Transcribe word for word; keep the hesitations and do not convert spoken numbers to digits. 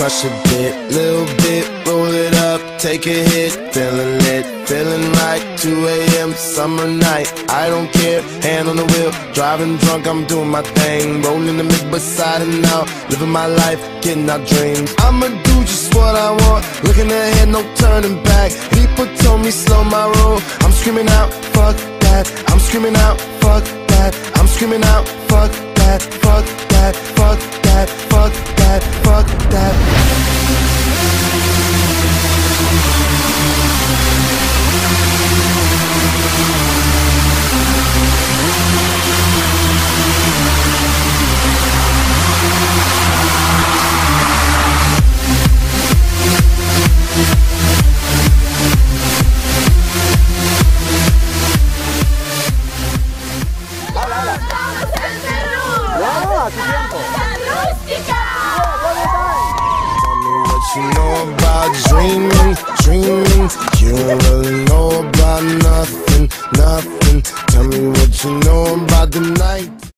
crush a bit, little bit, roll it up, take a hit, feeling lit, feeling right, two A M summer night, I don't care, hand on the wheel, driving drunk, I'm doing my thing, rolling the mid beside and out, living my life, getting our dreams. I'ma do just what I want, looking ahead, no turning back. People told me slow my roll, I'm screaming out, fuck that, I'm screaming out, fuck that, I'm screaming out, fuck that, fuck that, fuck that, fuck that, fuck that. You know about dreaming, dreaming. You don't really know about nothing, nothing. Tell me what you know about the night.